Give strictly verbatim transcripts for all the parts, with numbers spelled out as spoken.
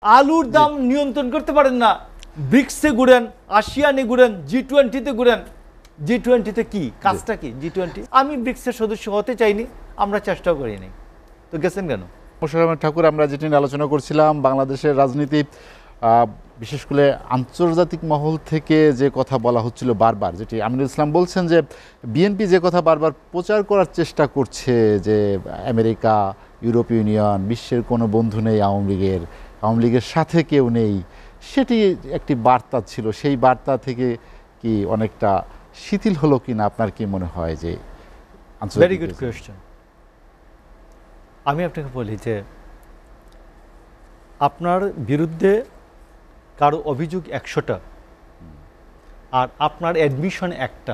আলুর দাম নিয়ন্ত্রণ করতে পারেন না, ব্রিক্সে ঘুরেন, আসিয়ানে ঘুরেন, জি টোয়েন্টিতে ঘুরেন। জি টোয়েন্টিতে কি কাজটা কি? জি টোয়েন্টি আমি ব্রিক্সের সদস্য হতে চাইনি, আমরা চেষ্টাও করিনি, তো গেছেন কেন? মোশাররফ ঠাকুর, আমরা যেটি নিয়ে আলোচনা করছিলাম বাংলাদেশের রাজনীতি, বিশেষ করে আন্তর্জাতিক মহল থেকে যে কথা বলা হচ্ছিল বারবার, যেটি আমিনুল ইসলাম বলছেন যে বিএনপি যে কথা বারবার প্রচার করার চেষ্টা করছে যে আমেরিকা, ইউরোপীয় ইউনিয়ন, বিশ্বের কোনো বন্ধু নেই আওয়ামী লীগের, আওয়ামী লীগের সাথে কেউ নেই, সেটি একটি বার্তা ছিল। সেই বার্তা থেকে কি অনেকটা শিথিল হলো কিনা আপনার কি মনে হয়? যে ভেরি গুড কোয়েশ্চেন। আমি আপনাকে বলি যে আপনার বিরুদ্ধে কারো অভিযোগ একশোটা আর আপনার অ্যাডমিশন একটা,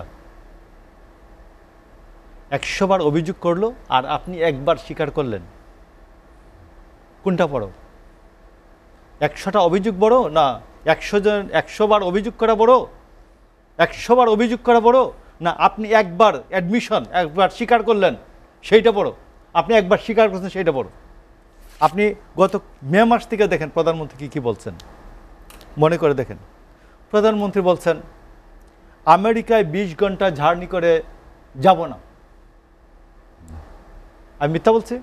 একশো বার অভিযোগ করলো আর আপনি একবার স্বীকার করলেন, কোনটা বড়? একশোটা অভিযোগ বড় না একশো জন একশো বার অভিযোগ করা বড়? একশো বার অভিযোগ করা বড় না আপনি একবার অ্যাডমিশন একবার স্বীকার করলেন সেইটা বড়? আপনি একবার স্বীকার করছেন সেইটা বড়। আপনি গত মে মাস থেকে দেখেন প্রধানমন্ত্রী কী কী বলছেন, মনে করে দেখেন। প্রধানমন্ত্রী বলছেন আমেরিকায় বিশ ঘন্টা জার্নি করে যাব না। আমি মিথ্যা বলছি?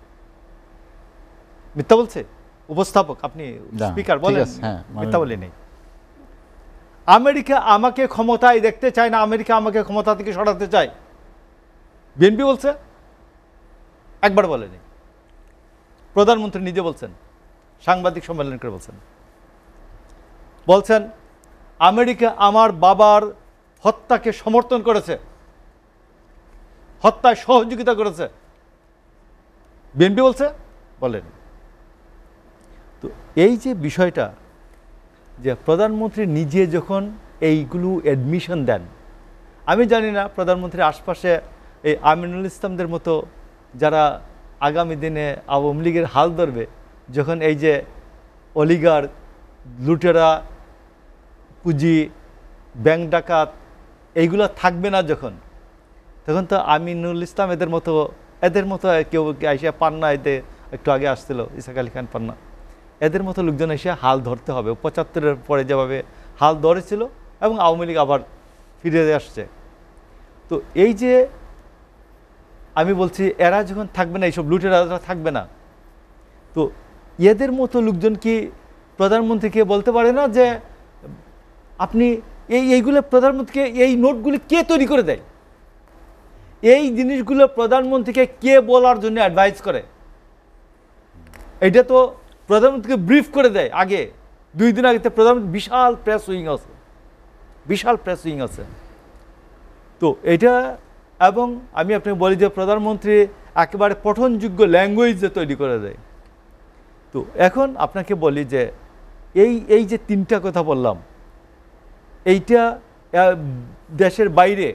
মিথ্যা বলছে উপস্থাপক, আপনি স্পিকার বলেন মিথ্যা বলি নেই। আমেরিকা আমাকে ক্ষমতায় দেখতে চায় না, আমেরিকা আমাকে ক্ষমতা থেকে সরাতে চায়, বিএনপি বলছে, একবার বলেনি। প্রধানমন্ত্রী নিজে বলছেন, সাংবাদিক সম্মেলন করে বলছেন বলছেন আমেরিকা আমার বাবার হত্যাকে সমর্থন করেছে, হত্যায় সহযোগিতা করেছে, বিএনপি বলছে, বলেন। তো এই যে বিষয়টা যে প্রধানমন্ত্রী নিজে যখন এইগুলো অ্যাডমিশন দেন, আমি জানি না প্রধানমন্ত্রীর আশপাশে এই আমিনুল ইসলামদের মতো যারা আগামী দিনে আওয়ামী লীগের হাল ধরবে, যখন এই যে অলিগার, লুটেরা, পুঁজি, ব্যাংক ডাকাত এইগুলো থাকবে না যখন, তখন তো আমিনুল ইসলাম এদের মতো এদের মতো কেউ এসে পান্না, এতে একটু আগে আসছিল ইসাক আলী খান পান্না, এদের মতো লোকজন এসে হাল ধরতে হবে। পঁচাত্তরের পরে যেভাবে হাল ধরেছিল এবং আওয়ামী লীগ আবার ফিরে আসছে। তো এই যে আমি বলছি এরা যখন থাকবে না, এইসব লুটেরা থাকবে না, তো এদের মতো লোকজন কি প্রধানমন্ত্রীকে বলতে পারে না যে আপনি এই এইগুলো প্রধানমন্ত্রীকে এই নোটগুলি কে তৈরি করে দেয়, এই জিনিসগুলো প্রধানমন্ত্রীকে কে বলার জন্য অ্যাডভাইস করে? এটা তো প্রধানমন্ত্রীকে ব্রিফ করে দেয় আগে, দুই দিন আগে। প্রধানমন্ত্রী বিশাল প্রেস উইং আছে, বিশাল প্রেস উইং আছে। তো এটা, এবং আমি আপনাকে বলি যে প্রধানমন্ত্রী একেবারে পঠনযোগ্য ল্যাঙ্গুয়েজে তৈরি করে দেয়। তো এখন আপনাকে বলি যে এই এই যে তিনটা কথা বললাম, এইটা দেশের বাইরে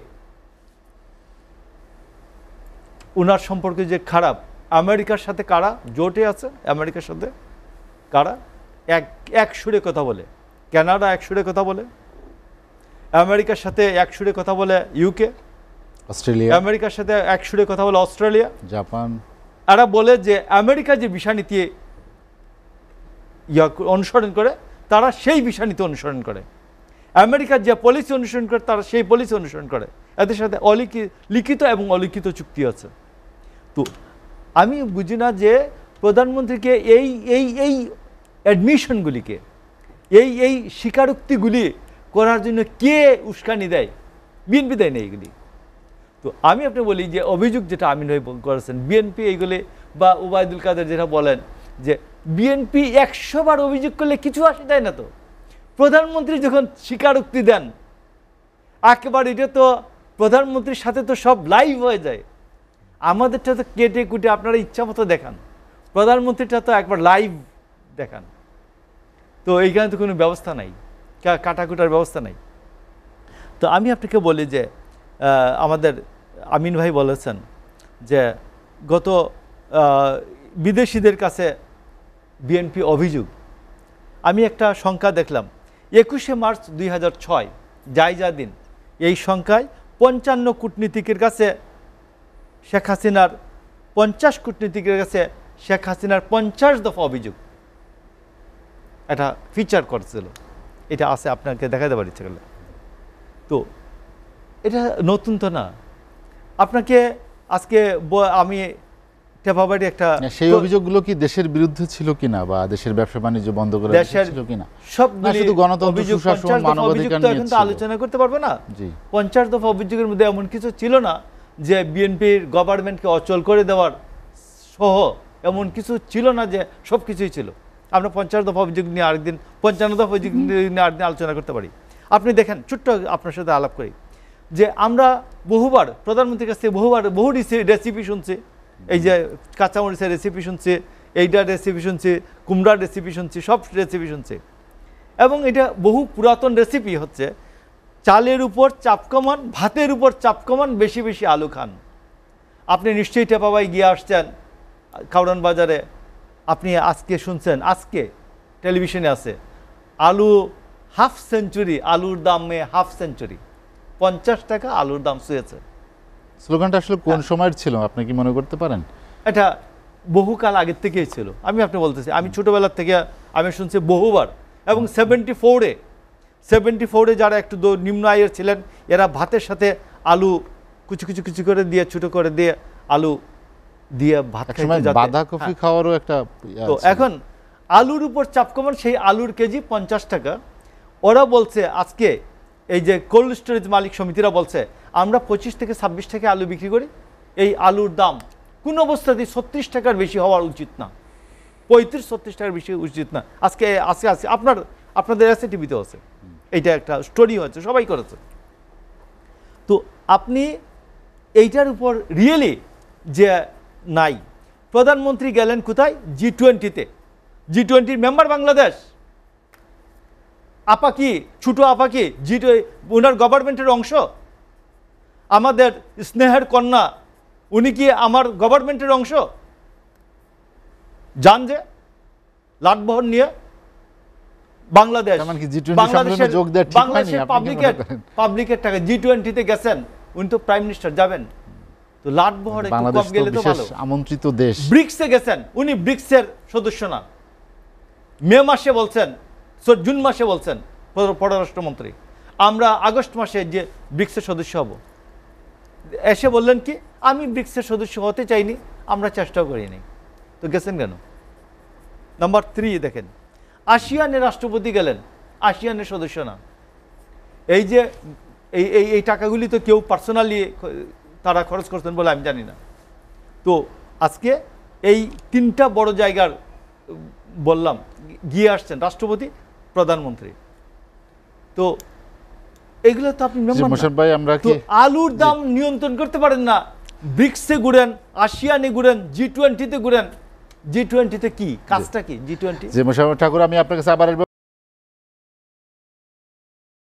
ওনার সম্পর্কে যে খারাপ, আমেরিকার সাথে কারা জোটে আছে, আমেরিকার সাথে কারা এক এক সুরে কথা বলে, কানাডা এক সুরে কথা বলে, আমেরিকার সাথে এক সুরে কথা বলে ইউকে, অস্ট্রেলিয়া, আমেরিকার সাথে এক সুরে কথা বলে অস্ট্রেলিয়া, জাপান। এরা বলে যে আমেরিকা যে বিষয়নীতি ইয়া অনুসরণ করে তারা সেই বিষয়নীতি অনুসরণ করে, আমেরিকার যে পলিসি অনুসরণ করে তারা সেই পলিসি অনুসরণ করে। এদের সাথে অলিখিত লিখিত এবং অলিখিত চুক্তি আছে। তো আমি বুঝি না যে প্রধানমন্ত্রীকে এই এই এই অ্যাডমিশনগুলিকে, এই এই স্বীকারোক্তিগুলি করার জন্য কে উস্কানি দেয়? বিএনপি দেয় না এইগুলি। তো আমি আপনি বলি যে অভিযোগ যেটা আমিন ভাই করেছেন বিএনপি এইগুলি, বা ওবায়দুল কাদের যেটা বলেন যে বিএনপি একশো বার অভিযোগ করলে কিছু আসে যায় না। তো প্রধানমন্ত্রী যখন স্বীকারোক্তি দেন একেবারে এটা তো প্রধানমন্ত্রীর সাথে তো সব লাইভ হয়ে যায়। আমাদেরটা তো কেটে কুটে আপনারা ইচ্ছা মতো দেখান, প্রধানমন্ত্রীটা তো একবার লাইভ দেখান। তো এইখানে তো কোনো ব্যবস্থা নাই, কাটাকুটার ব্যবস্থা নাই। তো আমি আপনাকে বলি যে আমাদের আমিন ভাই বলেছেন যে গত বিদেশিদের কাছে বিএনপি অভিযোগ। আমি একটা সংখ্যা দেখলাম, একুশে মার্চ দুই হাজার ছয় জায়জা দিন, এই সংখ্যায় পঞ্চান্ন কূটনীতিকের কাছে শেখ হাসিনার পঞ্চাশ কূটনীতিকের কাছে শেখ হাসিনার পঞ্চাশ দফা অভিযোগ। একটা ফিচার করছিল, এটা আছে, আপনাকে দেখাতে পারি ইচ্ছে করলে। তো এটা নতুন তো না, আপনাকে আজকে আমি টেপাবাড়ি একটা, সেই অভিযোগগুলো কি দেশের বিরুদ্ধে ছিল কিনা বা দেশের ব্যবসা বাণিজ্য বন্ধ করে ছিল কিনা, সবগুলো শুধু গণতন্ত্র সুশাসন মানবাধিকার নিয়ে কিন্তু আলোচনা করতে পারবে না। পঞ্চাশ দফা অভিযোগের মধ্যে এমন কিছু ছিল না যে বিএনপির গভর্নমেন্টকে অচল করে দেওয়ার সহ এমন কিছু ছিল না, যে সব কিছুই ছিল। আমরা পঞ্চাশ দফা অভিযোগ নিয়ে আরেকদিন, পঞ্চান্ন দফা অভিযোগ নিয়ে আরেকদিন আলোচনা করতে পারি। আপনি দেখেন, ছোট্ট আপনার সাথে আলাপ করি, যে আমরা বহুবার প্রধানমন্ত্রীর কাছ থেকে বহুবার বহু রেসিপি শুনছি, এই যে কাঁচামরিচের রেসিপি শুনছি, এইটার রেসিপি শুনছি, কুমড়ার রেসিপি শুনছি, সব রেসিপি শুনছি। এবং এটা বহু পুরাতন রেসিপি হচ্ছে, চালের উপর চাপ কমান, ভাতের উপর চাপ কমান, বেশি বেশি আলু খান। আপনি নিশ্চয়ই টেপাবাই গিয়ে আসছেন কাউরান বাজারে, আপনি আজকে শুনছেন, আজকে টেলিভিশনে আছে আলু হাফ সেঞ্চুরি, আলুর দামে হাফ সেঞ্চুরি, পঞ্চাশ টাকা আলুর দাম ছুঁয়েছে। স্লোগানটা আসলে কোন সময়ের ছিল আপনি কি মনে করতে পারেন? এটা বহুকাল আগের থেকেই ছিল, আমি আপনি বলতেছি, আমি ছোটোবেলার থেকে আমি শুনছি বহুবার। এবং সেভেন্টি ফোরে সেভেন্টি ফোরে যারা একটু নিম্ন আয়ের ছিলেন, এরা ভাতের সাথে আলু কুচি কুচি কুচি করে দিয়ে, ছোটো করে দিয়ে আলু দিয়ে ভাত খাইতে, বাঁধাকপি খাওয়ারও একটা। তো এখন আলুর উপর চাপ কমান, সেই আলুর কেজি পঞ্চাশ টাকা। ওরা বলছে আজকে, এই যে কোল্ড স্টোরেজ মালিক সমিতিরা বলছে, আমরা পঁচিশ থেকে ছাব্বিশ টাকা আলু বিক্রি করি, এই আলুর দাম কোন অবস্থাতেই ছত্রিশ টাকার বেশি হওয়ার উচিত না, পঁয়ত্রিশ ছত্রিশ টাকার বেশি উচিত না। আজকে আজকে আজকে আপনার আপনাদের এস এ টিভিতেও আছে, এইটা একটা স্টোরি হয়েছে, সবাই করেছে। তো আপনি এইটার উপর রিয়েলি যে নাই, প্রধানমন্ত্রী গেলেন কোথায়? জি টোয়েন্টিতে, জি টোয়েন্টির মেম্বার বাংলাদেশ। আপা কি, ছোটো আপা কি জি ওনার গভর্নমেন্টের অংশ? আমাদের স্নেহের কন্যা, উনি কি আমার গভর্নমেন্টের অংশ? যান যে লাটবহর নিয়ে বাংলাদেশ, বাংলাদেশের বাংলাদেশের পাবলিকের পাবলিকের টাকা জি টোয়েন্টিতে গেছেন, উনি তো প্রাইম মিনিস্টার, যাবেন তো লাটবহরে কম গেলে তো ভালো। আমন্ত্রিত দেশ। ব্রিক্সে গেছেন, উনি ব্রিক্সের সদস্য না, মে মাসে বলছেন, জুন মাসে বলছেন পররাষ্ট্রমন্ত্রী, আমরা আগস্ট মাসে যে ব্রিক্সের সদস্য হব। এসে বললেন কি, আমি ব্রিক্সের সদস্য হতে চাইনি, আমরা চেষ্টাও করিনি। তো গেছেন কেন? নাম্বার থ্রি দেখেন, আসিয়ানের রাষ্ট্রপতি গেলেন, আসিয়ানের সদস্য না। এই যে এই এই টাকাগুলি তো কেউ পার্সোনালি তারা খরচ করছেন বলে আমি জানি না। তো আজকে এই তিনটা বড় জায়গার বললাম গিয়ে আসছেন রাষ্ট্রপতি, প্রধানমন্ত্রী। তো এগুলো তো আপনি আলুর দাম নিয়ন্ত্রণ করতে পারেন না, ব্রিক্সে ঘুরেন, আসিয়ানে ঘুরেন, জি টোয়েন্টিতে ঘুরেন। জি টোয়েন্টিতে কি কাজটা কি? জি টোয়েন্টি ঠাকুর, আমি আপনার কাছে আবার